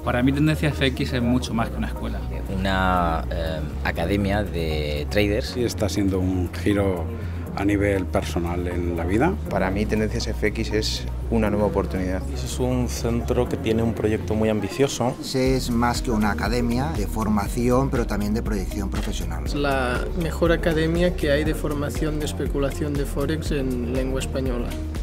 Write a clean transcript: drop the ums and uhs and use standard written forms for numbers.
Para mí Tendencias FX es mucho más que una escuela. Una academia de traders. Sí, está siendo un giro a nivel personal en la vida. Para mí Tendencias FX es una nueva oportunidad. Es un centro que tiene un proyecto muy ambicioso. Es más que una academia de formación, pero también de proyección profesional. Es la mejor academia que hay de formación de especulación de Forex en lengua española.